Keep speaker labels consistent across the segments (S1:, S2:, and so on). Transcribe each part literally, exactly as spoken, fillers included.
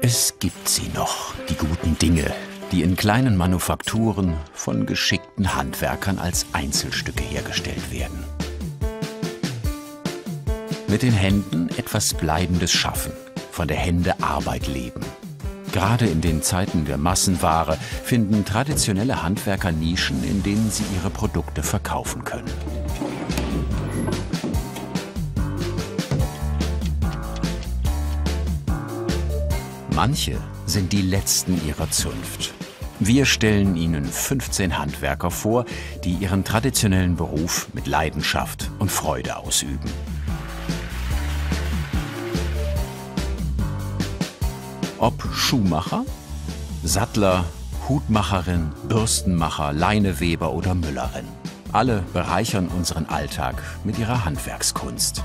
S1: Es gibt sie noch, die guten Dinge, die in kleinen Manufakturen von geschickten Handwerkern als Einzelstücke hergestellt werden. Mit den Händen etwas Bleibendes schaffen, von der Hände Arbeit leben. Gerade in den Zeiten der Massenware finden traditionelle Handwerker Nischen, in denen sie ihre Produkte verkaufen können. Manche sind die Letzten ihrer Zunft. Wir stellen Ihnen fünfzehn Handwerker vor, die ihren traditionellen Beruf mit Leidenschaft und Freude ausüben. Ob Schuhmacher, Sattler, Hutmacherin, Bürstenmacher, Leineweber oder Müllerin. Alle bereichern unseren Alltag mit ihrer Handwerkskunst.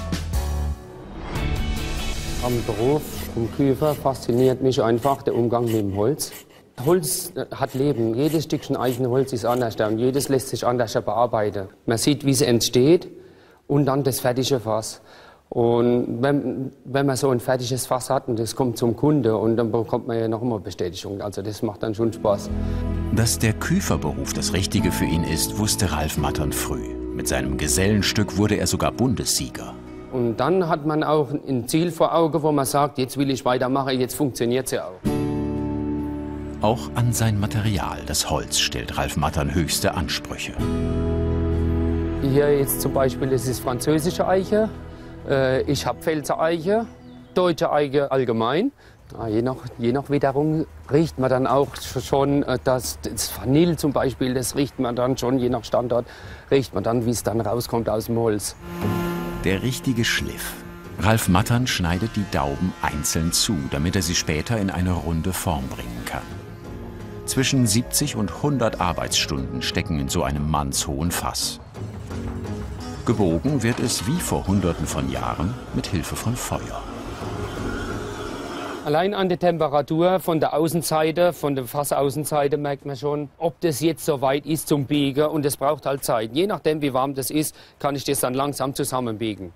S2: Am Beruf vom Küfer fasziniert mich einfach der Umgang mit dem Holz. Holz hat Leben. Jedes Stückchen Eichenholz ist anders und jedes lässt sich anders bearbeiten. Man sieht, wie es entsteht und dann das fertige Fass. Und wenn, wenn man so ein fertiges Fass hat und das kommt zum Kunde und dann bekommt man ja noch immer Bestätigung. Also das macht dann schon Spaß.
S1: Dass der Küferberuf das Richtige für ihn ist, wusste Ralf Mattern früh. Mit seinem Gesellenstück wurde er sogar Bundessieger.
S2: Und dann hat man auch ein Ziel vor Augen, wo man sagt, jetzt will ich weitermachen, jetzt funktioniert es ja auch.
S1: Auch an sein Material, das Holz, stellt Ralf Mattern höchste Ansprüche.
S2: Hier jetzt zum Beispiel, das ist französische Eiche. Ich habe Pfälzer Eiche, deutsche Eiche allgemein. Je nach, je nach Witterung riecht man dann auch schon, das, das Vanille zum Beispiel, das riecht man dann schon, je nach Standort, riecht man dann, wie es dann rauskommt aus dem Holz.
S1: Der richtige Schliff. Ralf Mattern schneidet die Dauben einzeln zu, damit er sie später in eine runde Form bringen kann. Zwischen siebzig und hundert Arbeitsstunden stecken in so einem mannshohen Fass. Gebogen wird es wie vor Hunderten von Jahren mit Hilfe von Feuer.
S2: Allein an der Temperatur von der Außenseite, von der Fassaußenseite merkt man schon, ob das jetzt so weit ist zum Biegen. Und es braucht halt Zeit. Je nachdem, wie warm das ist, kann ich das dann langsam zusammenbiegen.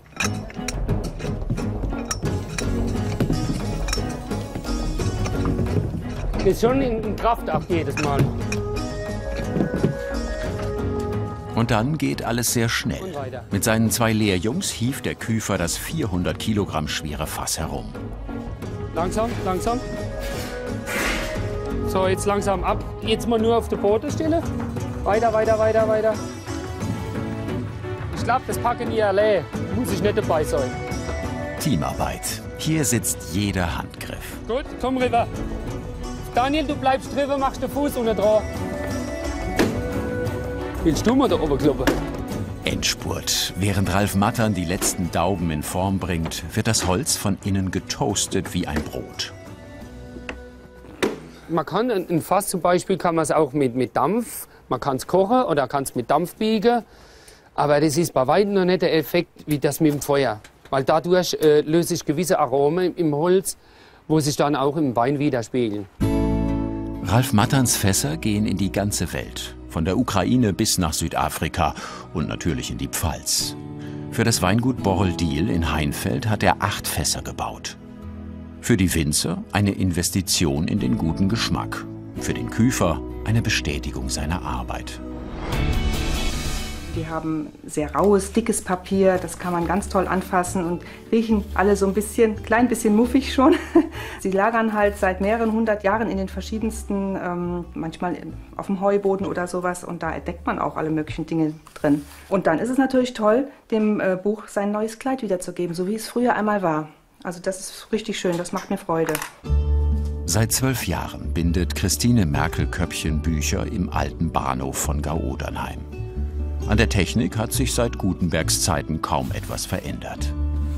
S2: Das ist schon in Kraftakt jedes Mal.
S1: Und dann geht alles sehr schnell. Mit seinen zwei Lehrjungs hieft der Küfer das vierhundert Kilogramm schwere Fass herum.
S2: Langsam, langsam. So, jetzt langsam ab. Jetzt mal nur auf der Bodenstelle. Weiter, weiter, weiter, weiter. Ich glaube, das Packen hier allein muss ich nicht dabei sein.
S1: Teamarbeit. Hier sitzt jeder Handgriff.
S2: Gut, komm rüber. Daniel, du bleibst drüber, machst den Fuß unten dran. Willst du mal da oben kloppen?
S1: Endspurt. Während Ralf Mattern die letzten Dauben in Form bringt, wird das Holz von innen getoastet wie ein Brot.
S2: Man kann ein Fass zum Beispiel kann man es auch mit, mit Dampf, man kann es kochen oder kann es mit Dampf biegen. Aber das ist bei weitem noch nicht der Effekt wie das mit dem Feuer. Weil dadurch äh, löse ich gewisse Aromen im Holz, wo sich dann auch im Wein widerspiegeln.
S1: Ralf Matterns Fässer gehen in die ganze Welt. Von der Ukraine bis nach Südafrika und natürlich in die Pfalz. Für das Weingut Boreldiehl in Heinfeld hat er acht Fässer gebaut. Für die Winzer eine Investition in den guten Geschmack. Für den Küfer eine Bestätigung seiner Arbeit.
S3: Die haben sehr raues, dickes Papier, das kann man ganz toll anfassen und riechen alle so ein bisschen, klein bisschen muffig schon. Sie lagern halt seit mehreren hundert Jahren in den verschiedensten, ähm, manchmal auf dem Heuboden oder sowas und da entdeckt man auch alle möglichen Dinge drin. Und dann ist es natürlich toll, dem äh, Buch sein neues Kleid wiederzugeben, so wie es früher einmal war. Also das ist richtig schön, das macht mir Freude.
S1: Seit zwölf Jahren bindet Christine Merkel-Köppchen Bücher im alten Bahnhof von Gau-Odernheim. An der Technik hat sich seit Gutenbergs Zeiten kaum etwas verändert.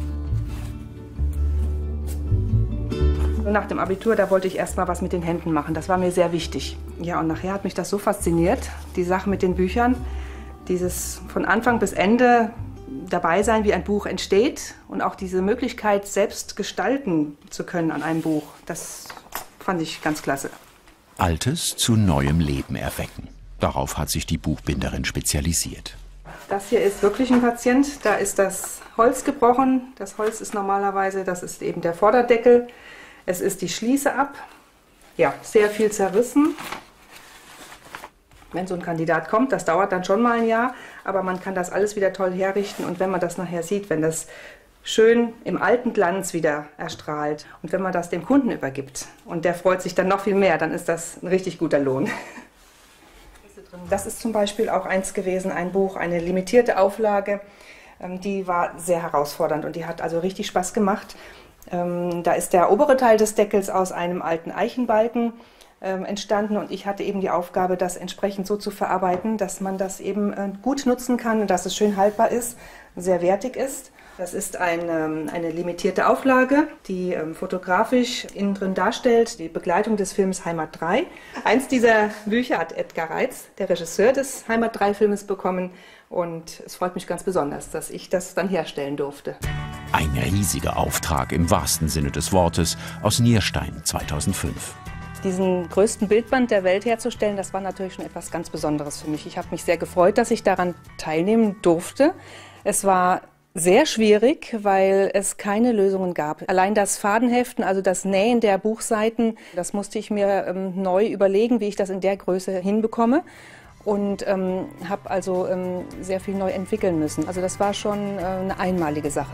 S3: Nach dem Abitur, da wollte ich erst mal was mit den Händen machen. Das war mir sehr wichtig. Ja, und nachher hat mich das so fasziniert, die Sache mit den Büchern. Dieses von Anfang bis Ende dabei sein, wie ein Buch entsteht und auch diese Möglichkeit, selbst gestalten zu können an einem Buch. Das fand ich ganz klasse.
S1: Altes zu neuem Leben erwecken. Darauf hat sich die Buchbinderin spezialisiert.
S3: Das hier ist wirklich ein Patient. Da ist das Holz gebrochen. Das Holz ist normalerweise, das ist eben der Vorderdeckel. Es ist die Schließe ab. Ja, sehr viel zerrissen. Wenn so ein Kandidat kommt, das dauert dann schon mal ein Jahr, aber man kann das alles wieder toll herrichten. Und wenn man das nachher sieht, wenn das schön im alten Glanz wieder erstrahlt und wenn man das dem Kunden übergibt und der freut sich dann noch viel mehr, dann ist das ein richtig guter Lohn. Das ist zum Beispiel auch eins gewesen, ein Buch, eine limitierte Auflage, die war sehr herausfordernd und die hat also richtig Spaß gemacht. Da ist der obere Teil des Deckels aus einem alten Eichenbalken entstanden und ich hatte eben die Aufgabe, das entsprechend so zu verarbeiten, dass man das eben gut nutzen kann und dass es schön haltbar ist, sehr wertig ist. Das ist eine, eine limitierte Auflage, die ähm, fotografisch innen drin darstellt, die Begleitung des Films Heimat drei. Eins dieser Bücher hat Edgar Reitz, der Regisseur des Heimat drei Filmes, bekommen und es freut mich ganz besonders, dass ich das dann herstellen durfte.
S1: Ein riesiger Auftrag im wahrsten Sinne des Wortes aus Nierstein zweitausendfünf.
S3: Diesen größten Bildband der Welt herzustellen, das war natürlich schon etwas ganz Besonderes für mich. Ich habe mich sehr gefreut, dass ich daran teilnehmen durfte. Es war sehr schwierig, weil es keine Lösungen gab. Allein das Fadenheften, also das Nähen der Buchseiten, das musste ich mir ähm, neu überlegen, wie ich das in der Größe hinbekomme. Und ähm, habe also ähm, sehr viel neu entwickeln müssen. Also das war schon äh, eine einmalige Sache.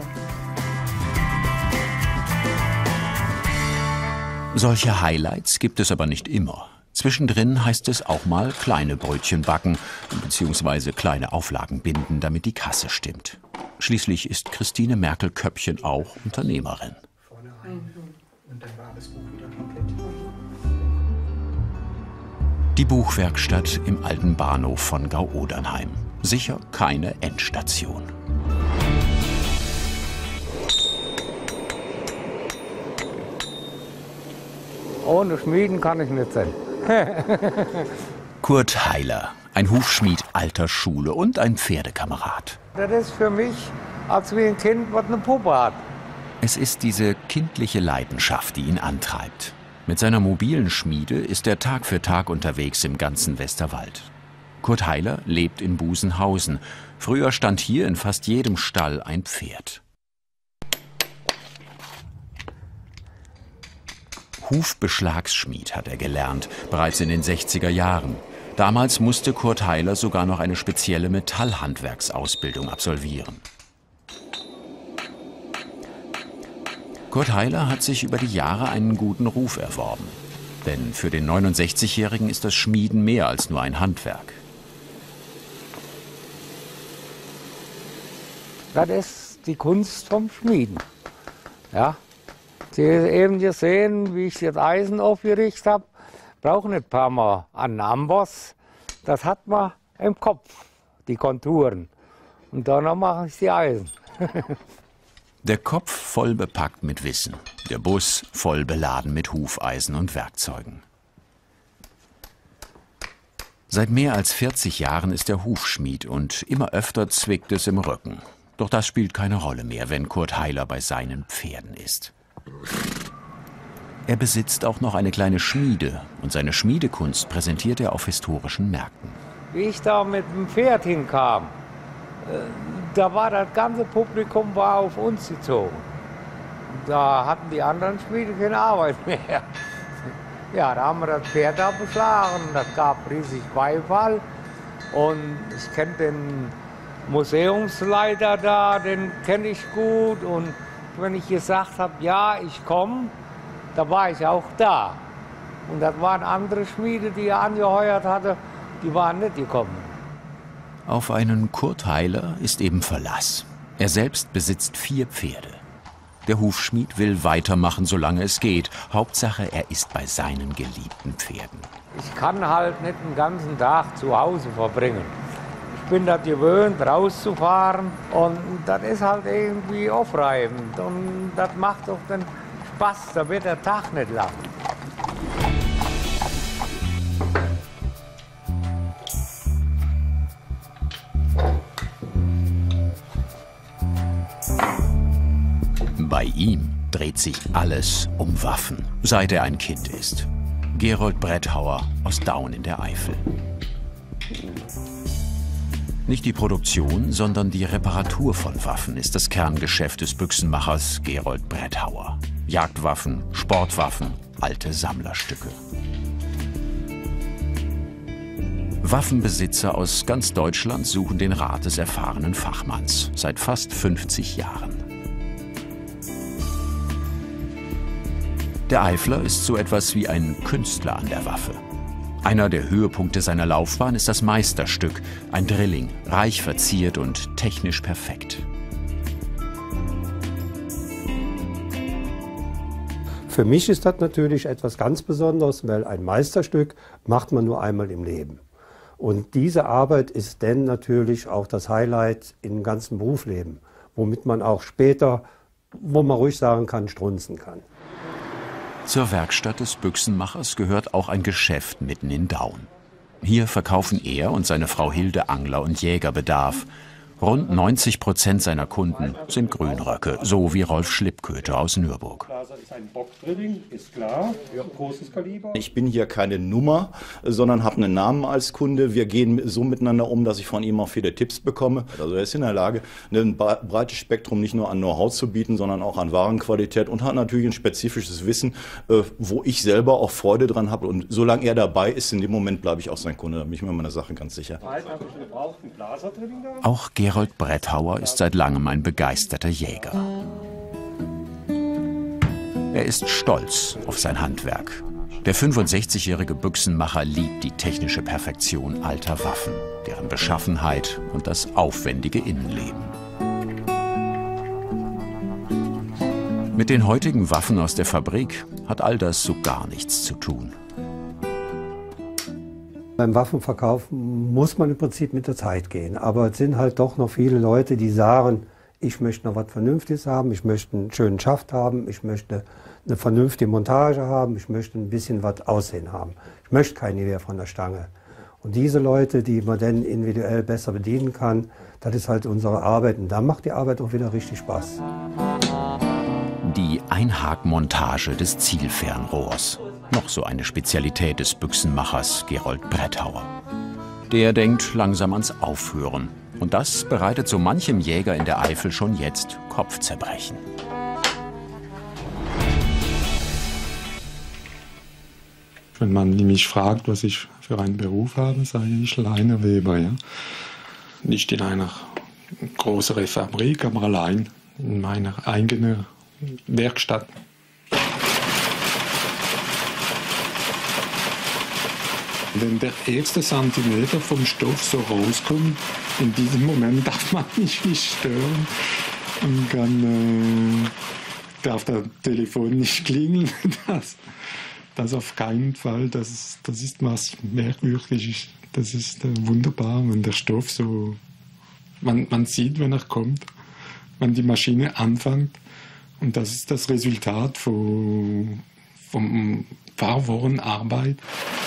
S1: Solche Highlights gibt es aber nicht immer. Zwischendrin heißt es auch mal kleine Brötchen backen bzw. kleine Auflagen binden, damit die Kasse stimmt. Schließlich ist Christine Merkel-Köppchen auch Unternehmerin. Die Buchwerkstatt im alten Bahnhof von Gau-Odernheim. Sicher keine Endstation.
S4: Ohne Schmieden kann ich nicht sein.
S1: Kurt Heiler, ein Hufschmied alter Schule und ein Pferdekamerad.
S4: Das ist für mich, als wie ein Kind, was eine Puppe hat.
S1: Es ist diese kindliche Leidenschaft, die ihn antreibt. Mit seiner mobilen Schmiede ist er Tag für Tag unterwegs im ganzen Westerwald. Kurt Heiler lebt in Busenhausen. Früher stand hier in fast jedem Stall ein Pferd. Hufbeschlagsschmied hat er gelernt, bereits in den sechziger Jahren. Damals musste Kurt Heiler sogar noch eine spezielle Metallhandwerksausbildung absolvieren. Kurt Heiler hat sich über die Jahre einen guten Ruf erworben. Denn für den neunundsechzigjährigen ist das Schmieden mehr als nur ein Handwerk.
S4: Das ist die Kunst vom Schmieden. Ja. Sie haben eben gesehen, wie ich das Eisen aufgerichtet habe. Brauche nicht ein paar Mal an den Amboss. Das hat man im Kopf, die Konturen. Und danach mache ich die Eisen.
S1: Der Kopf voll bepackt mit Wissen, der Bus voll beladen mit Hufeisen und Werkzeugen. Seit mehr als vierzig Jahren ist er Hufschmied und immer öfter zwickt es im Rücken. Doch das spielt keine Rolle mehr, wenn Kurt Heiler bei seinen Pferden ist. Er besitzt auch noch eine kleine Schmiede und seine Schmiedekunst präsentiert er auf historischen Märkten.
S4: Wie ich da mit dem Pferd hinkam, da war das ganze Publikum war auf uns gezogen. Da hatten die anderen Schmiede keine Arbeit mehr. Ja, da haben wir das Pferd da beschlagen, das gab riesig Beifall. Und ich kenne den Museumsleiter da, den kenne ich gut. Und wenn ich gesagt habe, ja, ich komme, da war ich auch da. Und das waren andere Schmiede, die er angeheuert hatte, die waren nicht gekommen.
S1: Auf einen Kurt Heiler ist eben Verlass. Er selbst besitzt vier Pferde. Der Hufschmied will weitermachen, solange es geht. Hauptsache, er ist bei seinen geliebten Pferden.
S4: Ich kann halt nicht den ganzen Tag zu Hause verbringen. Ich bin das gewöhnt, rauszufahren. Und das ist halt irgendwie aufreibend. Und das macht auch den Spaß, da wird der Tag nicht lang.
S1: Bei ihm dreht sich alles um Waffen, seit er ein Kind ist. Gerold Bretthauer aus Daun in der Eifel. Nicht die Produktion, sondern die Reparatur von Waffen ist das Kerngeschäft des Büchsenmachers Gerold Bretthauer. Jagdwaffen, Sportwaffen, alte Sammlerstücke. Waffenbesitzer aus ganz Deutschland suchen den Rat des erfahrenen Fachmanns seit fast fünfzig Jahren. Der Eifler ist so etwas wie ein Künstler an der Waffe. Einer der Höhepunkte seiner Laufbahn ist das Meisterstück, ein Drilling, reich verziert und technisch perfekt.
S5: Für mich ist das natürlich etwas ganz Besonderes, weil ein Meisterstück macht man nur einmal im Leben. Und diese Arbeit ist dann natürlich auch das Highlight im ganzen Berufsleben, womit man auch später, wo man ruhig sagen kann, strunzen kann.
S1: Zur Werkstatt des Büchsenmachers gehört auch ein Geschäft mitten in Daun. Hier verkaufen er und seine Frau Hilde Angler- und Jägerbedarf. Rund neunzig Prozent seiner Kunden sind Grünröcke, so wie Rolf Schlippköter aus Nürburg.
S6: Ich bin hier keine Nummer, sondern habe einen Namen als Kunde. Wir gehen so miteinander um, dass ich von ihm auch viele Tipps bekomme. Also er ist in der Lage, ein breites Spektrum nicht nur an Know-how zu bieten, sondern auch an Warenqualität und hat natürlich ein spezifisches Wissen, wo ich selber auch Freude dran habe. Und solange er dabei ist, in dem Moment bleibe ich auch sein Kunde. Da bin ich mir meiner Sache ganz sicher.
S1: Auch Gerold Bretthauer ist seit langem ein begeisterter Jäger. Er ist stolz auf sein Handwerk. Der fünfundsechzigjährige Büchsenmacher liebt die technische Perfektion alter Waffen, deren Beschaffenheit und das aufwendige Innenleben. Mit den heutigen Waffen aus der Fabrik hat all das so gar nichts zu tun.
S5: Beim Waffenverkauf muss man im Prinzip mit der Zeit gehen. Aber es sind halt doch noch viele Leute, die sagen, ich möchte noch was Vernünftiges haben, ich möchte einen schönen Schaft haben, ich möchte eine vernünftige Montage haben, ich möchte ein bisschen was Aussehen haben. Ich möchte kein Gewehr von der Stange. Und diese Leute, die man dann individuell besser bedienen kann, das ist halt unsere Arbeit. Und dann macht die Arbeit auch wieder richtig Spaß.
S1: Die Einhakmontage des Zielfernrohrs. Noch so eine Spezialität des Büchsenmachers Gerold Bretthauer. Der denkt langsam ans Aufhören. Und das bereitet so manchem Jäger in der Eifel schon jetzt Kopfzerbrechen.
S7: Wenn man mich fragt, was ich für einen Beruf habe, sage ich Leineweber. Ja? Nicht in einer größeren Fabrik, aber allein in meiner eigenen Werkstatt. Wenn der erste Zentimeter vom Stoff so rauskommt, in diesem Moment darf man mich nicht stören und kann, äh, darf das Telefon nicht klingeln. Das, das auf keinen Fall. Das ist, das ist was Merkwürdiges. Das ist äh, wunderbar, wenn der Stoff so, man, man sieht, wenn er kommt, wenn die Maschine anfängt. Und das ist das Resultat von, von paar Wochen Arbeit.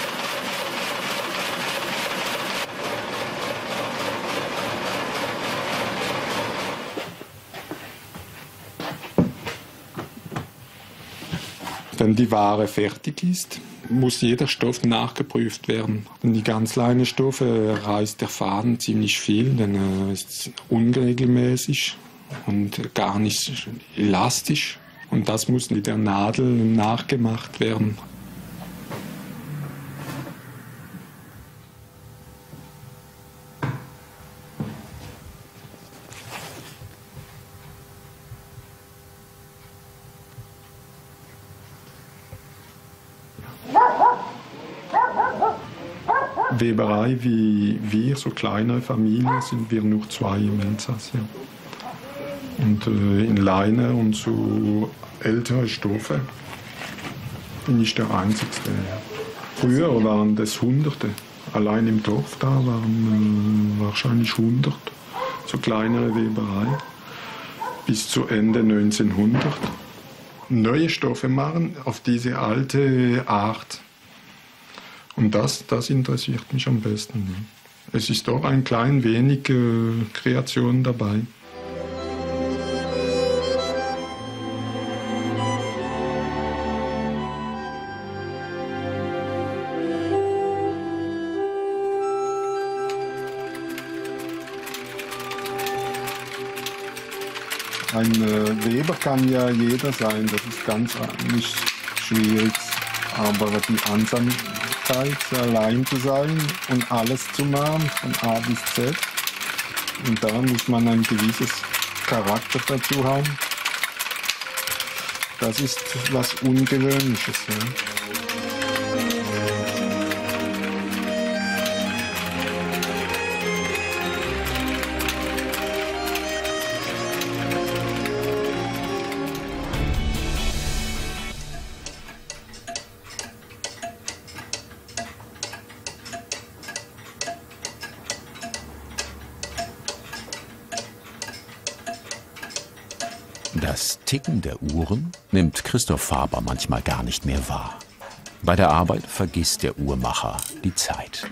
S7: Wenn die Ware fertig ist, muss jeder Stoff nachgeprüft werden. Wenn die ganz kleinen Stoffe reißt der Faden ziemlich viel, dann äh, ist es unregelmäßig und gar nicht elastisch. Und das muss mit der Nadel nachgemacht werden. Weberei wie wir, so kleinere Familien, sind wir nur zwei im Elsass. Ja. Und äh, in Leine und so ältere Stoffe bin ich der Einzige. Früher waren das Hunderte. Allein im Dorf da waren äh, wahrscheinlich hundert, so kleinere Weberei. Bis zu Ende neunzehnhundert. Neue Stoffe machen auf diese alte Art. Und das, das interessiert mich am besten. Es ist doch ein klein wenig äh, Kreation dabei. Ein äh, Weber kann ja jeder sein, das ist ganz nicht schwierig. Aber die Ansamkeit, allein zu sein und alles zu machen, von A bis Z. Und da muss man ein gewisses Charakter dazu haben. Das ist was Ungewöhnliches. Ja.
S1: Das Ticken der Uhren nimmt Christoph Faber manchmal gar nicht mehr wahr. Bei der Arbeit vergisst der Uhrmacher die Zeit.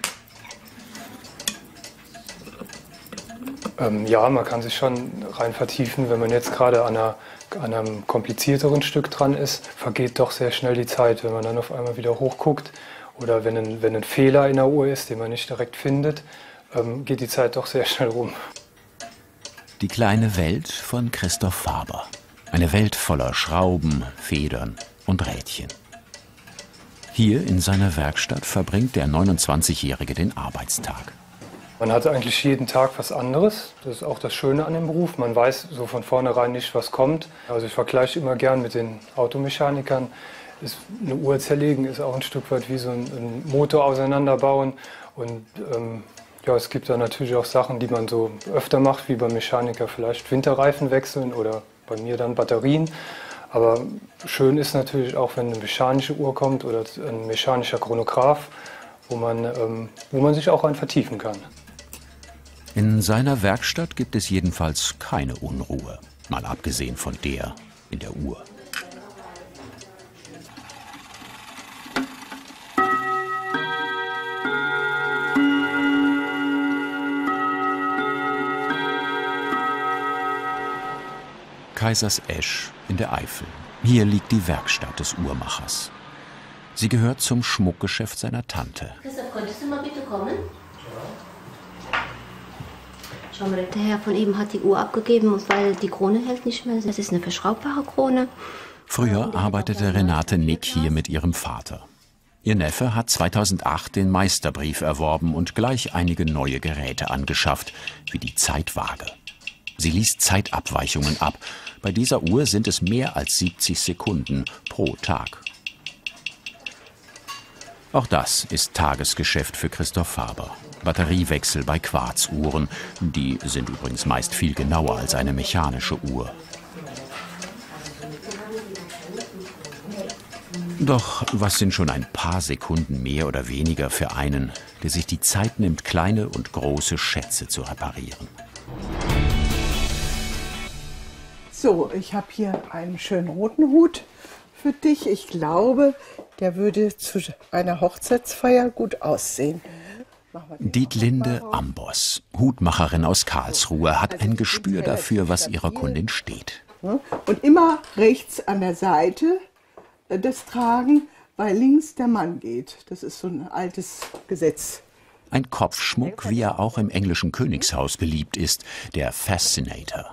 S8: Ähm, ja, man kann sich schon rein vertiefen, wenn man jetzt gerade an, einer, an einem komplizierteren Stück dran ist, vergeht doch sehr schnell die Zeit, wenn man dann auf einmal wieder hochguckt oder wenn ein, wenn ein Fehler in der Uhr ist, den man nicht direkt findet, ähm, geht die Zeit doch sehr schnell rum.
S1: Die kleine Welt von Christoph Faber. Eine Welt voller Schrauben, Federn und Rädchen. Hier in seiner Werkstatt verbringt der neunundzwanzigjährige den Arbeitstag.
S8: Man hat eigentlich jeden Tag was anderes. Das ist auch das Schöne an dem Beruf. Man weiß so von vornherein nicht, was kommt. Also ich vergleiche immer gern mit den Automechanikern. Ist eine Uhr zerlegen ist auch ein Stück weit wie so ein, ein Motor auseinanderbauen. Und ähm, ja, es gibt da natürlich auch Sachen, die man so öfter macht, wie beim Mechaniker vielleicht Winterreifen wechseln oder bei mir dann Batterien. Aber schön ist natürlich auch, wenn eine mechanische Uhr kommt oder ein mechanischer Chronograph, wo man, ähm, wo man sich auch rein vertiefen kann.
S1: In seiner Werkstatt gibt es jedenfalls keine Unruhe, mal abgesehen von der in der Uhr. Kaisersesch in der Eifel. Hier liegt die Werkstatt des Uhrmachers. Sie gehört zum Schmuckgeschäft seiner Tante.
S9: Christoph, könntest du mal bitte kommen? Schau mal, der Herr von eben hat die Uhr abgegeben, weil die Krone hält nicht mehr. Das ist eine verschraubbare Krone.
S1: Früher arbeitete Renate Nick hier mit ihrem Vater. Ihr Neffe hat zweitausendacht den Meisterbrief erworben und gleich einige neue Geräte angeschafft, wie die Zeitwaage. Sie liest Zeitabweichungen ab. Bei dieser Uhr sind es mehr als siebzig Sekunden pro Tag. Auch das ist Tagesgeschäft für Christoph Faber. Batteriewechsel bei Quarzuhren. Die sind übrigens meist viel genauer als eine mechanische Uhr. Doch was sind schon ein paar Sekunden mehr oder weniger für einen, der sich die Zeit nimmt, kleine und große Schätze zu reparieren?
S10: So, ich habe hier einen schönen roten Hut für dich. Ich glaube, der würde zu einer Hochzeitsfeier gut aussehen.
S1: Dietlinde Ambos, Hutmacherin aus Karlsruhe, hat ein Gespür dafür, was ihrer Kundin steht.
S10: Und immer rechts an der Seite das tragen, weil links der Mann geht. Das ist so ein altes Gesetz.
S1: Ein Kopfschmuck, wie er auch im englischen Königshaus beliebt ist, der Fascinator.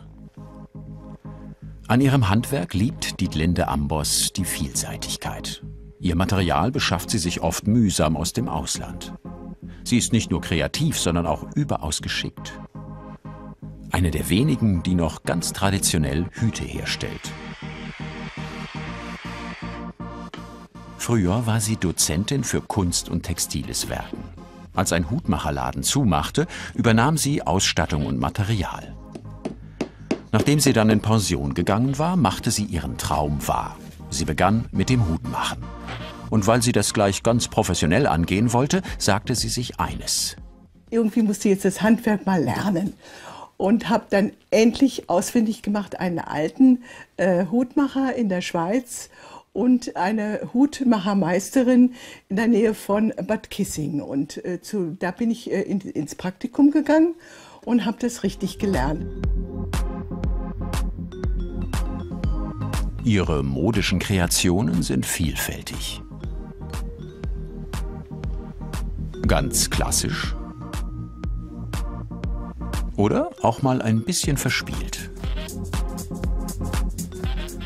S1: An ihrem Handwerk liebt Dietlinde Ambos die Vielseitigkeit. Ihr Material beschafft sie sich oft mühsam aus dem Ausland. Sie ist nicht nur kreativ, sondern auch überaus geschickt. Eine der wenigen, die noch ganz traditionell Hüte herstellt. Früher war sie Dozentin für Kunst- und textiles Werken. Als ein Hutmacherladen zumachte, übernahm sie Ausstattung und Material. Nachdem sie dann in Pension gegangen war, machte sie ihren Traum wahr. Sie begann mit dem Hutmachen. Und weil sie das gleich ganz professionell angehen wollte, sagte sie sich eines.
S10: Irgendwie musste ich jetzt das Handwerk mal lernen. Und habe dann endlich ausfindig gemacht einen alten äh, Hutmacher in der Schweiz und eine Hutmachermeisterin in der Nähe von Bad Kissing. Und äh, zu, da bin ich äh, in, ins Praktikum gegangen und habe das richtig gelernt.
S1: Ihre modischen Kreationen sind vielfältig. Ganz klassisch. Oder auch mal ein bisschen verspielt.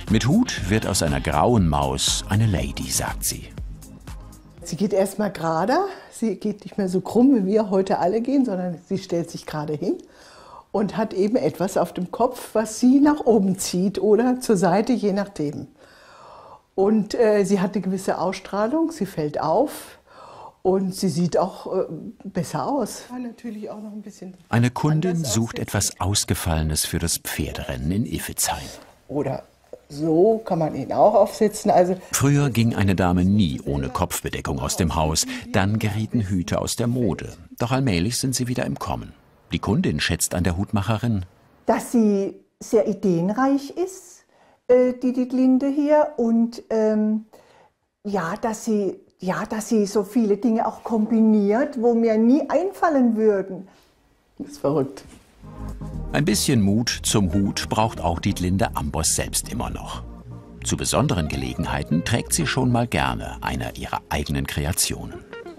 S1: Mit Hut wird aus einer grauen Maus eine Lady, sagt sie.
S10: Sie geht erstmal gerade, sie geht nicht mehr so krumm, wie wir heute alle gehen, sondern sie stellt sich gerade hin und hat eben etwas auf dem Kopf, was sie nach oben zieht oder zur Seite, je nachdem. Und äh, sie hat eine gewisse Ausstrahlung, sie fällt auf. Und sie sieht auch äh, besser aus. Natürlich auch noch ein bisschen
S1: Eine Kundin sucht etwas Ausgefallenes für das Pferderennen in Iffezheim.
S10: Oder so kann man ihn auch aufsetzen. Also
S1: Früher ging eine Dame nie ohne Kopfbedeckung aus dem Haus. Dann gerieten Hüte aus der Mode. Doch allmählich sind sie wieder im Kommen. Die Kundin schätzt an der Hutmacherin,
S11: dass sie sehr ideenreich ist, äh, die Dietlinde hier. Und ähm, ja, dass sie... Ja, dass sie so viele Dinge auch kombiniert, wo mir nie einfallen würden.
S10: Das ist verrückt.
S1: Ein bisschen Mut zum Hut braucht auch Dietlinde Ambos selbst immer noch. Zu besonderen Gelegenheiten trägt sie schon mal gerne eine ihrer eigenen Kreationen.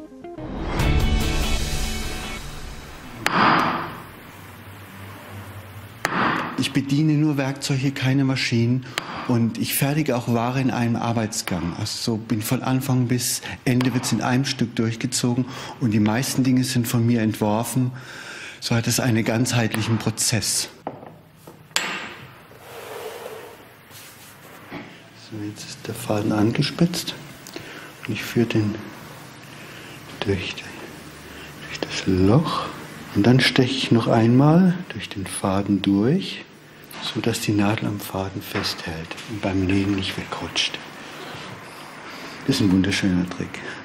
S12: Ich bediene nur Werkzeuge, keine Maschinen, und ich fertige auch Ware in einem Arbeitsgang. Also so bin von Anfang bis Ende wird es in einem Stück durchgezogen und die meisten Dinge sind von mir entworfen. So hat es einen ganzheitlichen Prozess. So, jetzt ist der Faden angespitzt und ich führe den durch, durch das Loch und dann steche ich noch einmal durch den Faden durch, so dass die Nadel am Faden festhält und beim Legen nicht wegrutscht. Das ist ein wunderschöner Trick.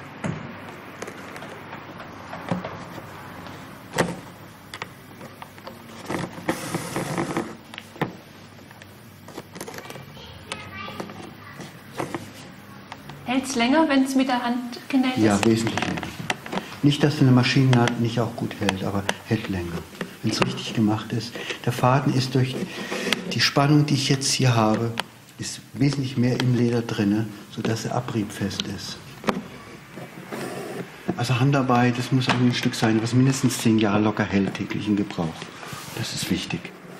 S13: Hält es länger, wenn es mit der Hand genäht ist?
S12: Ja, wesentlich länger. Nicht, dass eine Maschinennadel nicht auch gut hält, aber hält länger, wenn es richtig gemacht ist. Der Faden ist durch die Spannung, die ich jetzt hier habe, ist wesentlich mehr im Leder drin, sodass er abriebfest ist. Also Handarbeit, das muss ein Stück sein, was mindestens zehn Jahre locker hält, täglichen Gebrauch. Das ist wichtig.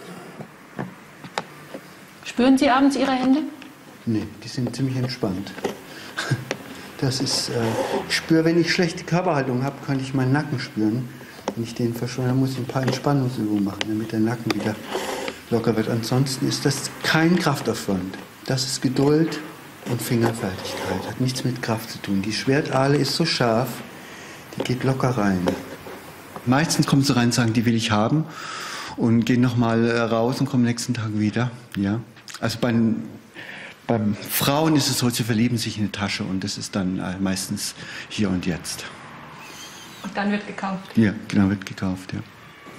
S13: Spüren Sie abends Ihre Hände?
S12: Nee, die sind ziemlich entspannt. Das ist, äh, ich spüre, wenn ich schlechte Körperhaltung habe, kann ich meinen Nacken spüren. Wenn ich den verschwinde, muss ich ein paar Entspannungsübungen machen, damit der Nacken wieder locker wird. Ansonsten ist das kein Kraftaufwand. Das ist Geduld und Fingerfertigkeit. Hat nichts mit Kraft zu tun. Die Schwertahle ist so scharf, die geht locker rein. Meistens kommen sie rein und sagen, die will ich haben und gehen nochmal raus und kommen nächsten Tag wieder. Ja. Also bei Beim Frauen ist es so, sie verlieben sich in eine Tasche und das ist dann äh, meistens hier und jetzt.
S13: Und dann wird gekauft?
S12: Ja, genau, wird gekauft, ja.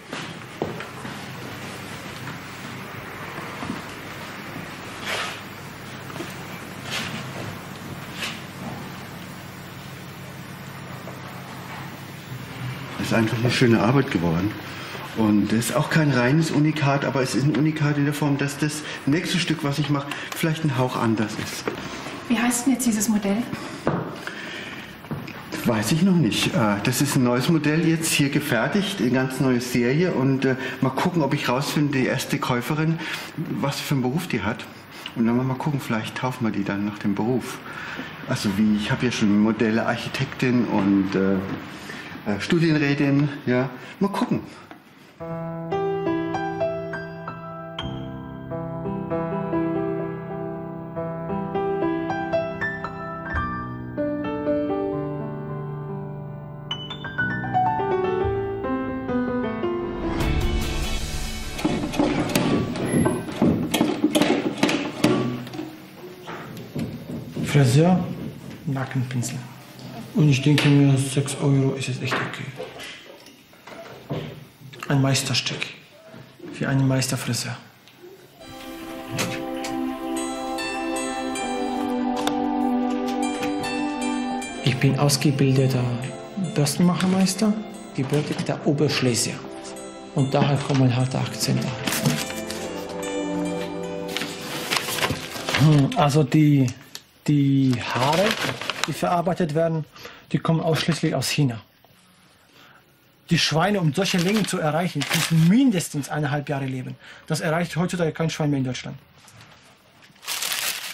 S12: Das ist einfach eine schöne Arbeit geworden. Und es ist auch kein reines Unikat, aber es ist ein Unikat in der Form, dass das nächste Stück, was ich mache, vielleicht ein Hauch anders ist.
S13: Wie heißt denn jetzt dieses Modell?
S12: Weiß ich noch nicht. Das ist ein neues Modell jetzt hier gefertigt, eine ganz neue Serie. Und mal gucken, ob ich rausfinde, die erste Käuferin, was für einen Beruf die hat. Und dann mal gucken, vielleicht taufen wir die dann nach dem Beruf. Also wie, ich habe ja schon Modelle, Architektin und äh, Studienrätin. Ja. Mal gucken.
S14: Friseur, Nackenpinsel. Und ich denke mir, sechs Euro ist es echt okay. Ein Meisterstück für einen Meisterfriseur. Ich bin ausgebildeter Bürstenmachermeister, gebürtiger Oberschlesier. Und daher kommen halt der Akzent an. Also die, die Haare, die verarbeitet werden, die kommen ausschließlich aus China. Die Schweine, um solche Längen zu erreichen, müssen mindestens eineinhalb Jahre leben. Das erreicht heutzutage kein Schwein mehr in Deutschland.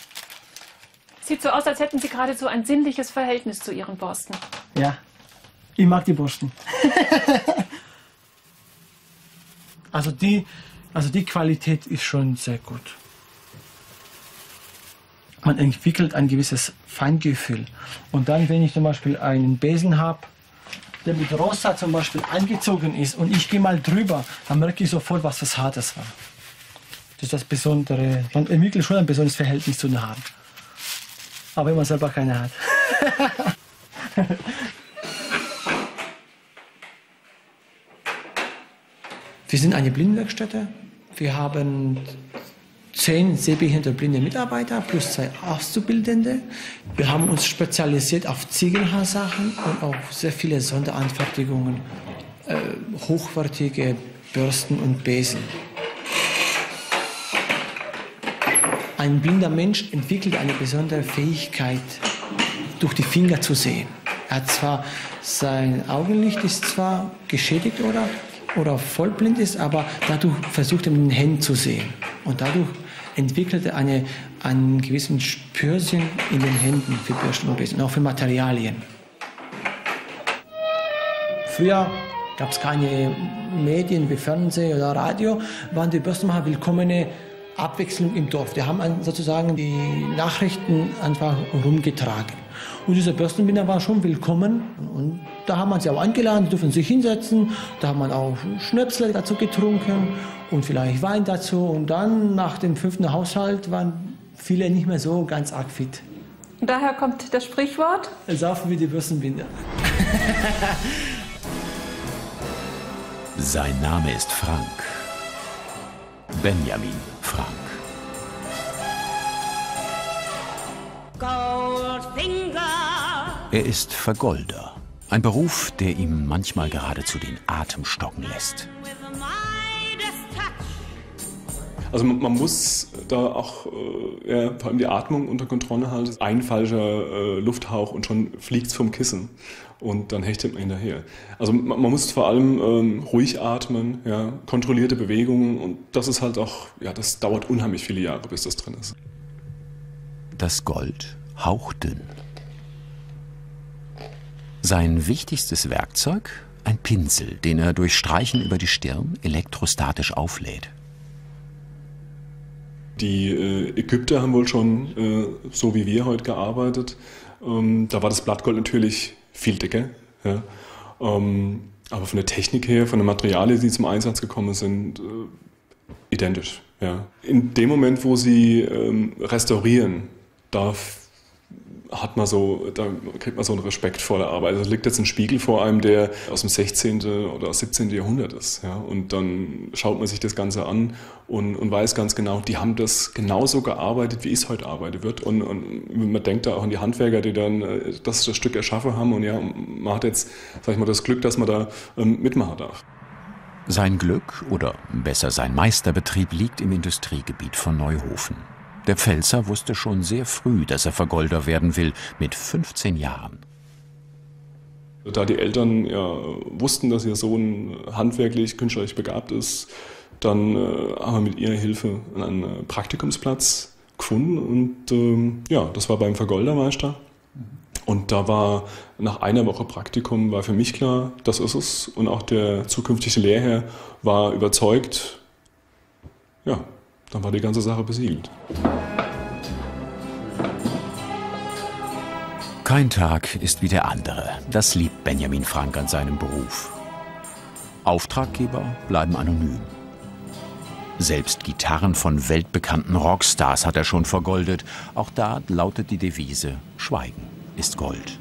S13: Sieht so aus, als hätten Sie gerade so ein sinnliches Verhältnis zu Ihren Borsten.
S14: Ja, ich mag die Borsten. also, die, also die Qualität ist schon sehr gut. Man entwickelt ein gewisses Feingefühl. Und dann, wenn ich zum Beispiel einen Besen habe, der mit Rosa zum Beispiel angezogen ist und ich gehe mal drüber, dann merke ich sofort, was das Hartes war. Das ist das Besondere. Man entwickelt schon ein besonderes Verhältnis zu den Haaren. Aber wenn man selber keine hat. Wir sind eine Blindenwerkstätte. Wir haben zehn sehbehinderblinde Mitarbeiter plus zwei Auszubildende. Wir haben uns spezialisiert auf Ziegelhaarsachen und auf sehr viele Sonderanfertigungen, äh, hochwertige Bürsten und Besen. Ein blinder Mensch entwickelt eine besondere Fähigkeit, durch die Finger zu sehen. Er hat zwar, sein Augenlicht ist zwar geschädigt oder, oder vollblind ist, aber dadurch versucht er mit den Händen zu sehen. Und dadurch entwickelt er eine, einen gewissen Spürsinn in den Händen für Bürsten und Besen, auch für Materialien. Früher gab es keine Medien wie Fernsehen oder Radio, waren die Bürstenmacher willkommene Abwechslung im Dorf. Die haben sozusagen die Nachrichten einfach rumgetragen. Und diese Bürstenbinder waren schon willkommen. Und da haben wir sie auch eingeladen, die durften sich hinsetzen. Da haben wir auch Schnäpsle dazu getrunken und vielleicht Wein dazu. Und dann nach dem fünften Haushalt waren viele nicht mehr so ganz arg fit.
S13: Und daher kommt das Sprichwort?
S14: Saufen wie die Bürstenbinder.
S1: Sein Name ist Frank. Benjamin Frank. Er ist Vergolder. Ein Beruf, der ihm manchmal geradezu den Atem stocken lässt.
S15: Also man, man muss da auch äh, ja, vor allem die Atmung unter Kontrolle halten. Ein falscher äh, Lufthauch und schon fliegt es vom Kissen. Und dann hechtet man hinterher. Also man, man muss vor allem ähm, ruhig atmen, ja, kontrollierte Bewegungen. Und das ist halt auch, ja, das dauert unheimlich viele Jahre, bis das drin ist.
S1: Das Gold hauchdünn. Sein wichtigstes Werkzeug? Ein Pinsel, den er durch Streichen über die Stirn elektrostatisch auflädt.
S15: Die äh, Ägypter haben wohl schon, äh, so wie wir heute, gearbeitet. Ähm, da war das Blattgold natürlich viel dicker. Ja. Ähm, aber von der Technik her, von den Materialien, die zum Einsatz gekommen sind, äh, identisch. Ja. In dem Moment, wo sie ähm, restaurieren, da hat man so, da kriegt man so einen Respekt vor der Arbeit. Also liegt jetzt ein Spiegel vor einem, der aus dem sechzehnten oder siebzehnten Jahrhundert ist. Ja? Und dann schaut man sich das Ganze an und, und weiß ganz genau, die haben das genauso gearbeitet, wie es heute arbeitet wird. Und, und man denkt da auch an die Handwerker, die dann das, das Stück erschaffen haben. Und ja, man hat jetzt, sag ich mal, das Glück, dass man da ähm, mitmachen darf.
S1: Sein Glück, oder besser sein Meisterbetrieb, liegt im Industriegebiet von Neuhofen. Der Pfälzer wusste schon sehr früh, dass er Vergolder werden will, mit fünfzehn Jahren.
S15: Da die Eltern ja wussten, dass ihr Sohn handwerklich, künstlerisch begabt ist, dann äh, haben wir mit ihrer Hilfe einen Praktikumsplatz gefunden. Und ähm, ja, das war beim Vergoldermeister. Und da war nach einer Woche Praktikum war für mich klar, das ist es. Und auch der zukünftige Lehrherr war überzeugt, ja, dann war die ganze Sache besiegelt.
S1: Kein Tag ist wie der andere. Das liebt Benjamin Frank an seinem Beruf. Auftraggeber bleiben anonym. Selbst Gitarren von weltbekannten Rockstars hat er schon vergoldet. Auch da lautet die Devise: Schweigen ist Gold.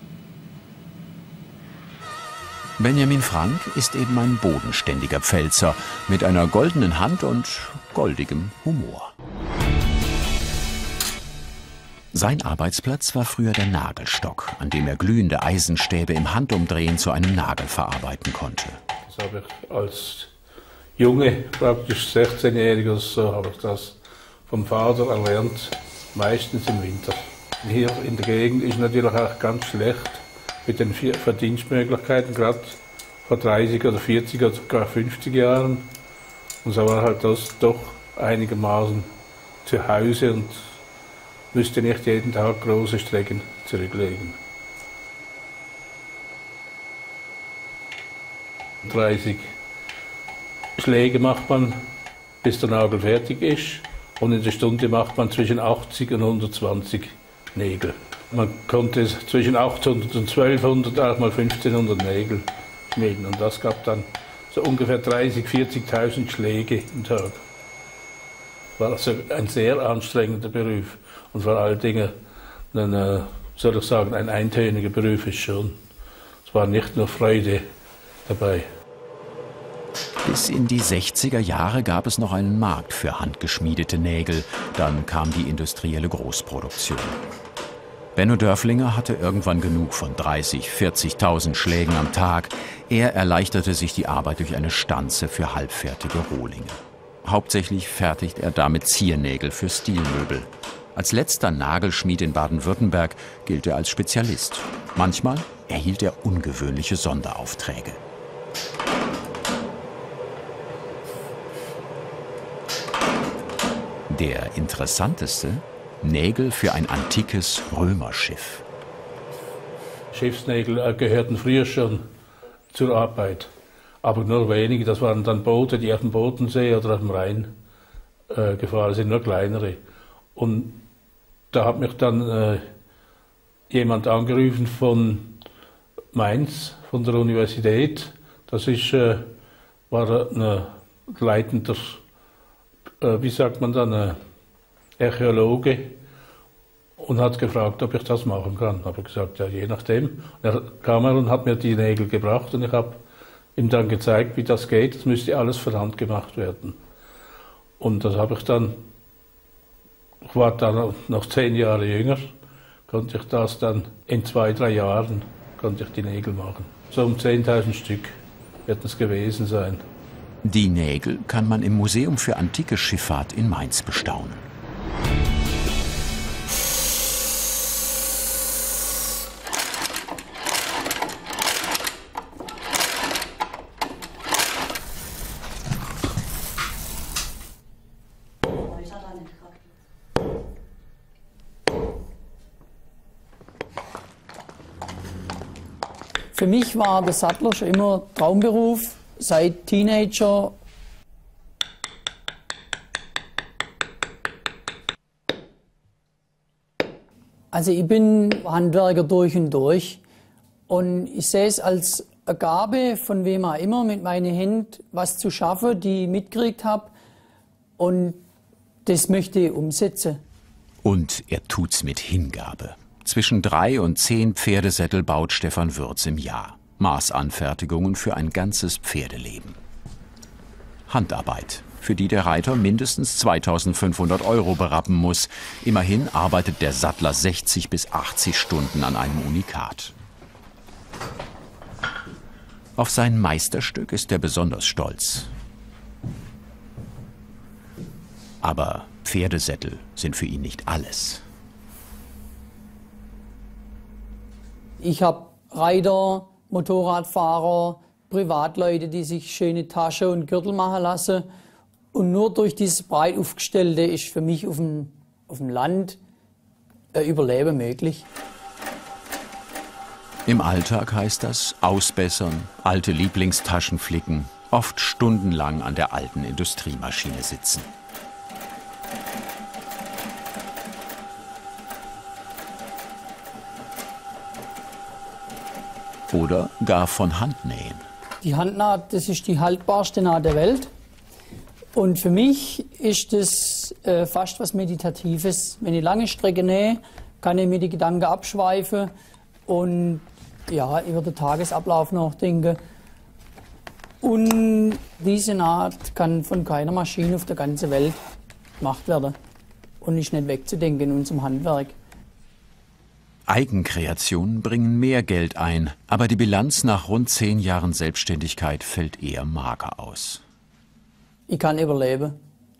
S1: Benjamin Frank ist eben ein bodenständiger Pfälzer mit einer goldenen Hand und goldigem Humor. Sein Arbeitsplatz war früher der Nagelstock, an dem er glühende Eisenstäbe im Handumdrehen zu einem Nagel verarbeiten konnte.
S16: Das habe ich als Junge, praktisch sechzehnjähriger, so habe ich das vom Vater erlernt, meistens im Winter. Hier in der Gegend ist natürlich auch ganz schlecht mit den Verdienstmöglichkeiten, gerade vor dreißig oder vierzig oder sogar fünfzig Jahren. Und so war halt das doch einigermaßen zu Hause und müsste nicht jeden Tag große Strecken zurücklegen. dreißig Schläge macht man, bis der Nagel fertig ist, und in der Stunde macht man zwischen achtzig und hundertzwanzig Nägel. Man konnte zwischen achthundert und zwölfhundert, auch mal fünfzehnhundert Nägel schmieden, und das gab dann so ungefähr dreißigtausend, vierzigtausend Schläge im Tag. War also ein sehr anstrengender Beruf, und vor allen Dingen, ein, soll ich sagen, ein eintöniger Beruf ist schon. Es war nicht nur Freude dabei.
S1: Bis in die sechziger Jahre gab es noch einen Markt für handgeschmiedete Nägel. Dann kam die industrielle Großproduktion. Benno Dörflinger hatte irgendwann genug von dreißigtausend, vierzigtausend Schlägen am Tag. Er erleichterte sich die Arbeit durch eine Stanze für halbfertige Rohlinge. Hauptsächlich fertigt er damit Ziernägel für Stilmöbel. Als letzter Nagelschmied in Baden-Württemberg gilt er als Spezialist. Manchmal erhielt er ungewöhnliche Sonderaufträge. Der interessanteste: Nägel für ein antikes Römerschiff.
S16: Schiffsnägel gehörten früher schon zur Arbeit, aber nur wenige. Das waren dann Boote, die auf dem Bodensee oder auf dem Rhein äh, gefahren sind, nur kleinere. Und da hat mich dann äh, jemand angerufen von Mainz, von der Universität. Das ist, äh, war ein leitender, äh, wie sagt man dann, äh, Archäologe, und hat gefragt, ob ich das machen kann. Habe ich gesagt, ja, je nachdem. Er kam er und hat mir die Nägel gebracht, und ich habe ihm dann gezeigt, wie das geht. Das müsste alles von Hand gemacht werden. Und das habe ich dann, ich war dann noch zehn Jahre jünger, konnte ich das dann in zwei, drei Jahren, konnte ich die Nägel machen. So um zehntausend Stück wird es gewesen sein.
S1: Die Nägel kann man im Museum für antike Schifffahrt in Mainz bestaunen.
S17: Für mich war der Sattler schon immer Traumberuf, seit Teenager. Also ich bin Handwerker durch und durch, und ich sehe es als eine Gabe, von wem auch immer, mit meinen Händen was zu schaffen, die ich mitgekriegt habe, und das möchte ich umsetzen.
S1: Und er tut's mit Hingabe. Zwischen drei und zehn Pferdesättel baut Stefan Würz im Jahr. Maßanfertigungen für ein ganzes Pferdeleben. Handarbeit, für die der Reiter mindestens zweitausendfünfhundert Euro berappen muss. Immerhin arbeitet der Sattler sechzig bis achtzig Stunden an einem Unikat. Auf sein Meisterstück ist er besonders stolz. Aber Pferdesättel sind für ihn nicht alles.
S17: Ich habe Reiter, Motorradfahrer, Privatleute, die sich schöne Tasche und Gürtel machen lassen. Und nur durch dieses breit aufgestellte ist für mich auf dem, auf dem Land ein Überleben möglich.
S1: Im Alltag heißt das ausbessern, alte Lieblingstaschen flicken, oft stundenlang an der alten Industriemaschine sitzen. Oder gar von Hand nähen.
S17: Die Handnaht, das ist die haltbarste Naht der Welt. Und für mich ist das äh, fast was Meditatives. Wenn ich lange Strecke nähe, kann ich mir die Gedanken abschweifen und ja, über den Tagesablauf nachdenken. Und diese Naht kann von keiner Maschine auf der ganzen Welt gemacht werden und ist nicht wegzudenken in unserem Handwerk.
S1: Eigenkreationen bringen mehr Geld ein, aber die Bilanz nach rund zehn Jahren Selbstständigkeit fällt eher mager aus.
S17: Ich kann überleben.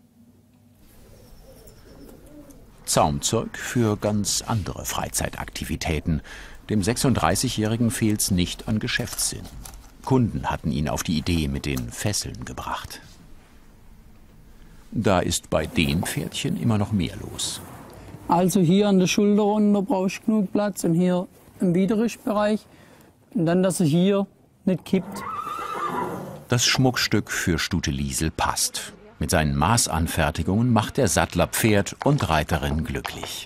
S1: Zaumzeug für ganz andere Freizeitaktivitäten. Dem sechsunddreißigjährigen fehlt's nicht an Geschäftssinn. Kunden hatten ihn auf die Idee mit den Fesseln gebracht. Da ist bei den Pferdchen immer noch mehr los.
S17: Also hier an der Schulter runter brauche ich genug Platz und hier im Widerrichtbereich. Und dann, dass er hier nicht kippt.
S1: Das Schmuckstück für Stute Liesel passt. Mit seinen Maßanfertigungen macht der Sattler Pferd und Reiterin glücklich.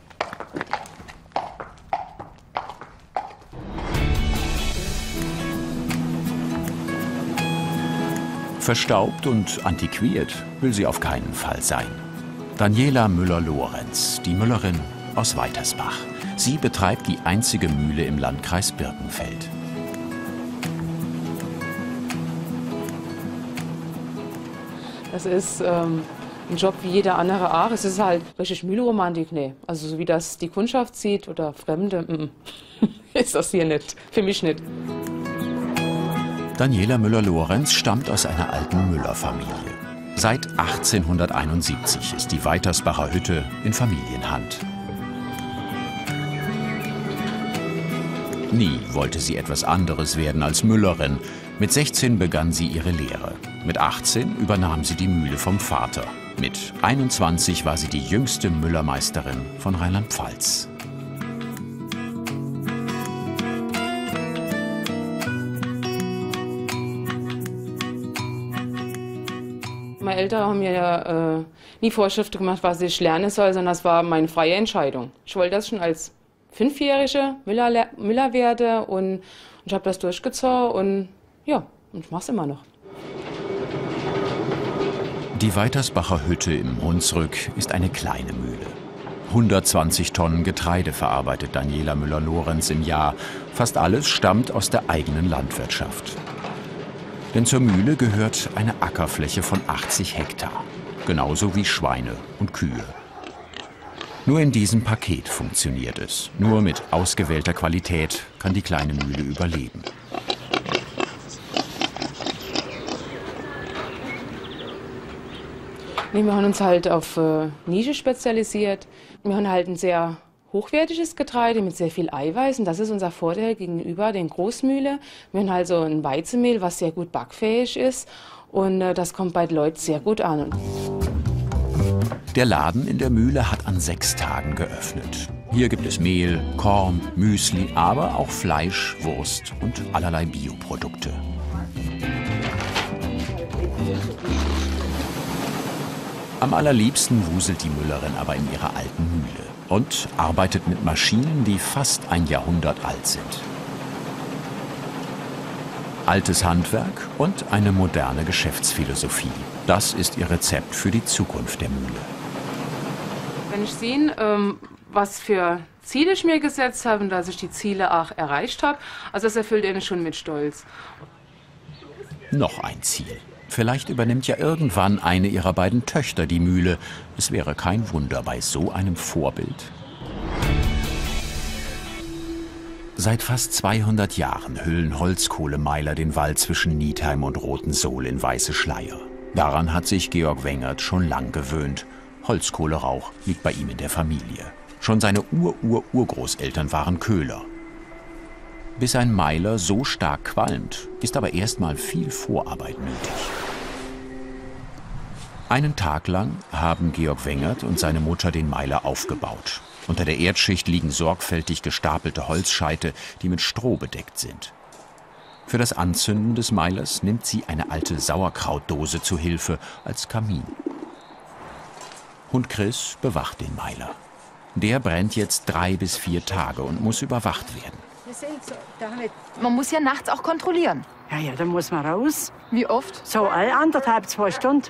S1: Verstaubt und antiquiert will sie auf keinen Fall sein. Daniela Müller-Lorenz, die Müllerin aus Weitersbach. Sie betreibt die einzige Mühle im Landkreis Birkenfeld.
S18: Das ist ähm, ein Job wie jeder andere auch. Es ist halt richtig Mühlromantik, nee. Also so wie das die Kundschaft sieht oder Fremde, mm, ist das hier nicht. Für mich nicht.
S1: Daniela Müller-Lorenz stammt aus einer alten Müllerfamilie. Seit achtzehnhunderteinundsiebzig ist die Weitersbacher Hütte in Familienhand. Nie wollte sie etwas anderes werden als Müllerin. Mit sechzehn begann sie ihre Lehre. Mit achtzehn übernahm sie die Mühle vom Vater. Mit einundzwanzig war sie die jüngste Müllermeisterin von Rheinland-Pfalz.
S18: Meine Eltern haben mir ja äh, nie Vorschriften gemacht, was ich lernen soll, sondern das war meine freie Entscheidung. Ich wollte das schon als Fünfjährige Müller, Müller werde und, und ich habe das durchgezogen und ja, und ich mache es immer noch.
S1: Die Weitersbacher Hütte im Hunsrück ist eine kleine Mühle. hundertzwanzig Tonnen Getreide verarbeitet Daniela Müller-Lorenz im Jahr. Fast alles stammt aus der eigenen Landwirtschaft. Denn zur Mühle gehört eine Ackerfläche von achtzig Hektar. Genauso wie Schweine und Kühe. Nur in diesem Paket funktioniert es. Nur mit ausgewählter Qualität kann die kleine Mühle überleben.
S18: Nee, wir haben uns halt auf äh, Nische spezialisiert. Wir haben halt ein sehr hochwertiges Getreide mit sehr viel Eiweiß. Und das ist unser Vorteil gegenüber den Großmühle. Wir haben also ein Weizenmehl, was sehr gut backfähig ist. Und äh, das kommt bei den Leuten sehr gut an.
S1: Der Laden in der Mühle hat an sechs Tagen geöffnet. Hier gibt es Mehl, Korn, Müsli, aber auch Fleisch, Wurst und allerlei Bioprodukte. Am allerliebsten wuselt die Müllerin aber in ihrer alten Mühle und arbeitet mit Maschinen, die fast ein Jahrhundert alt sind. Altes Handwerk und eine moderne Geschäftsphilosophie. Das ist ihr Rezept für die Zukunft der Mühle.
S18: Wenn ich sehe, ähm, was für Ziele ich mir gesetzt habe und dass ich die Ziele auch erreicht habe, also das erfüllt einen schon mit Stolz.
S1: Noch ein Ziel. Vielleicht übernimmt ja irgendwann eine ihrer beiden Töchter die Mühle. Es wäre kein Wunder bei so einem Vorbild. Seit fast zweihundert Jahren hüllen Holzkohlemeiler den Wald zwischen Niedheim und Rotensohl in weiße Schleier. Daran hat sich Georg Wengert schon lang gewöhnt. Holzkohlerauch liegt bei ihm in der Familie. Schon seine Ur-Ur-Urgroßeltern waren Köhler. Bis ein Meiler so stark qualmt, ist aber erstmal viel Vorarbeit nötig. Einen Tag lang haben Georg Wengert und seine Mutter den Meiler aufgebaut. Unter der Erdschicht liegen sorgfältig gestapelte Holzscheite, die mit Stroh bedeckt sind. Für das Anzünden des Meilers nimmt sie eine alte Sauerkrautdose zu Hilfe als Kamin. Hund Chris bewacht den Meiler. Der brennt jetzt drei bis vier Tage und muss überwacht werden.
S19: Man muss ja nachts auch kontrollieren.
S20: Ja, ja, dann muss man raus.
S19: Wie oft?
S20: So alle anderthalb, zwei Stunden.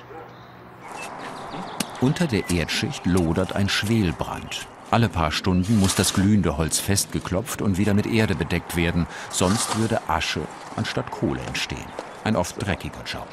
S1: Unter der Erdschicht lodert ein Schwelbrand. Alle paar Stunden muss das glühende Holz festgeklopft und wieder mit Erde bedeckt werden. Sonst würde Asche anstatt Kohle entstehen. Ein oft dreckiger Job.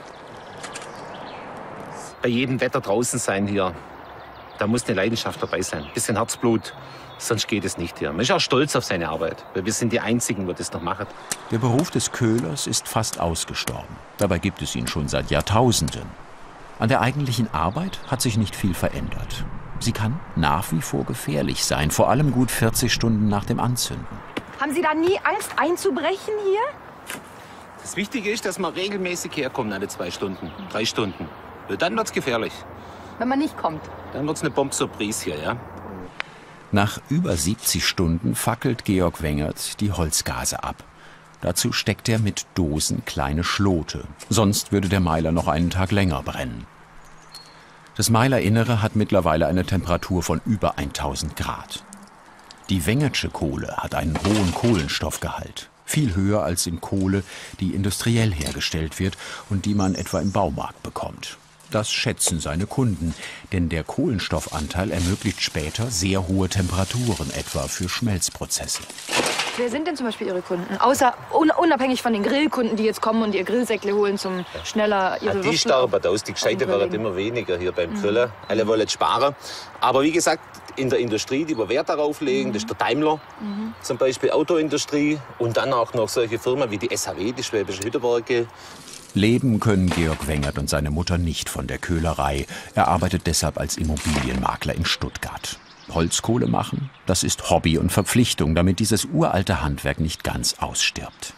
S21: Bei jedem Wetter draußen sein hier, da muss eine Leidenschaft dabei sein. Ein bisschen Herzblut. Sonst geht es nicht hier. Man ist auch stolz auf seine Arbeit, weil wir sind die Einzigen, die das noch machen.
S1: Der Beruf des Köhlers ist fast ausgestorben. Dabei gibt es ihn schon seit Jahrtausenden. An der eigentlichen Arbeit hat sich nicht viel verändert. Sie kann nach wie vor gefährlich sein, vor allem gut vierzig Stunden nach dem Anzünden.
S19: Haben Sie da nie Angst einzubrechen hier?
S21: Das Wichtige ist, dass man regelmäßig herkommt, alle zwei Stunden, drei Stunden. Dann wird's gefährlich.
S19: Wenn man nicht kommt?
S21: Dann wird's eine Bombe-Surprise hier, ja.
S1: Nach über siebzig Stunden fackelt Georg Wengert die Holzgase ab. Dazu steckt er mit Dosen kleine Schlote. Sonst würde der Meiler noch einen Tag länger brennen. Das Meilerinnere hat mittlerweile eine Temperatur von über tausend Grad. Die Wengertsche Kohle hat einen hohen Kohlenstoffgehalt. Viel höher als in Kohle, die industriell hergestellt wird und die man etwa im Baumarkt bekommt. Das schätzen seine Kunden, denn der Kohlenstoffanteil ermöglicht später sehr hohe Temperaturen, etwa für Schmelzprozesse.
S19: Wer sind denn zum Beispiel Ihre Kunden? Außer un unabhängig von den Grillkunden, die jetzt kommen und ihr Grillsäckle holen, zum schneller ihre
S21: ja, Die
S19: Würstel
S21: sterben aus, die Gescheite werden immer weniger hier beim Grillen. Mhm. Alle wollen sparen. Aber wie gesagt, in der Industrie, die wir Wert darauf legen, mhm. das ist der Daimler, mhm. zum Beispiel Autoindustrie und dann auch noch solche Firmen wie die S H W, die Schwäbische Hüttewerke.
S1: Leben können Georg Wengert und seine Mutter nicht von der Köhlerei. Er arbeitet deshalb als Immobilienmakler in Stuttgart. Holzkohle machen, das ist Hobby und Verpflichtung, damit dieses uralte Handwerk nicht ganz ausstirbt.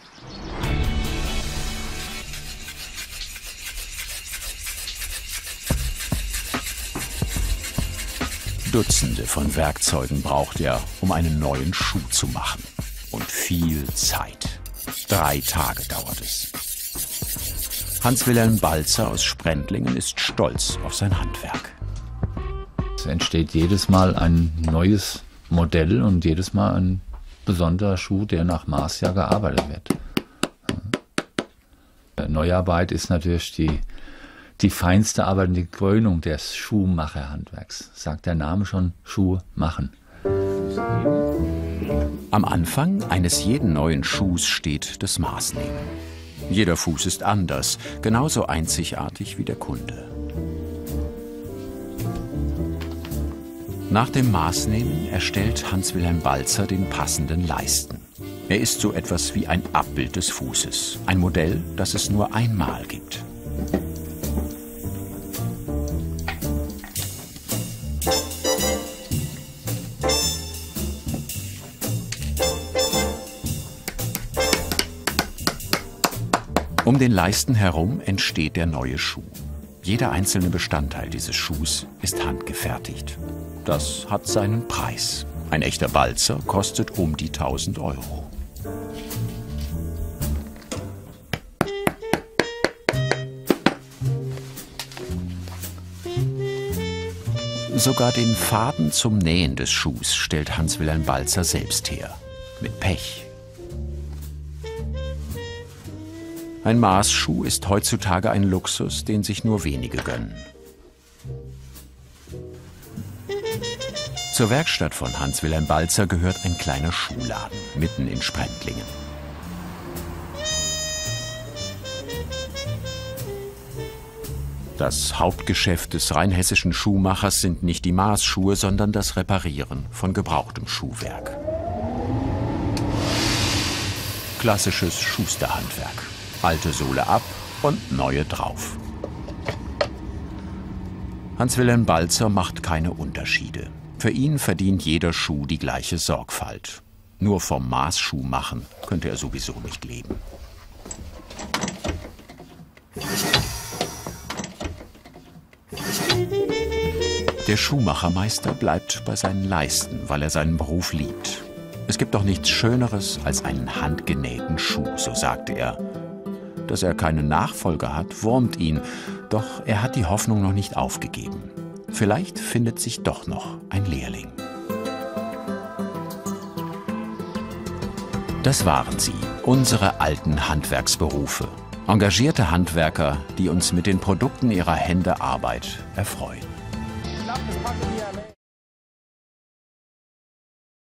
S1: Dutzende von Werkzeugen braucht er, um einen neuen Schuh zu machen. Und viel Zeit. Drei Tage dauert es. Hans-Wilhelm Balzer aus Sprendlingen ist stolz auf sein Handwerk.
S2: Es entsteht jedes Mal ein neues Modell und jedes Mal ein besonderer Schuh, der nach Maß ja gearbeitet wird. Neuarbeit ist natürlich die, die feinste Arbeit und die Krönung des Schuhmacherhandwerks. Sagt der Name schon, Schuhe machen.
S1: Am Anfang eines jeden neuen Schuhs steht das Maßnehmen. Jeder Fuß ist anders, genauso einzigartig wie der Kunde. Nach dem Maßnehmen erstellt Hans-Wilhelm Balzer den passenden Leisten. Er ist so etwas wie ein Abbild des Fußes, ein Modell, das es nur einmal gibt. Um den Leisten herum entsteht der neue Schuh. Jeder einzelne Bestandteil dieses Schuhs ist handgefertigt. Das hat seinen Preis. Ein echter Balzer kostet um die tausend Euro. Sogar den Faden zum Nähen des Schuhs stellt Hans-Wilhelm Balzer selbst her. Mit Pech. Ein Maßschuh ist heutzutage ein Luxus, den sich nur wenige gönnen. Zur Werkstatt von Hans-Wilhelm Balzer gehört ein kleiner Schuhladen, mitten in Sprendlingen. Das Hauptgeschäft des rheinhessischen Schuhmachers sind nicht die Maßschuhe, sondern das Reparieren von gebrauchtem Schuhwerk. Klassisches Schusterhandwerk. Alte Sohle ab und neue drauf. Hans-Wilhelm Balzer macht keine Unterschiede. Für ihn verdient jeder Schuh die gleiche Sorgfalt. Nur vom Maßschuh machen könnte er sowieso nicht leben. Der Schuhmachermeister bleibt bei seinen Leisten, weil er seinen Beruf liebt. Es gibt doch nichts Schöneres als einen handgenähten Schuh, so sagte er. Dass er keinen Nachfolger hat, wurmt ihn, doch er hat die Hoffnung noch nicht aufgegeben. Vielleicht findet sich doch noch ein Lehrling. Das waren sie, unsere alten Handwerksberufe. Engagierte Handwerker, die uns mit den Produkten ihrer Hände Arbeit erfreuen.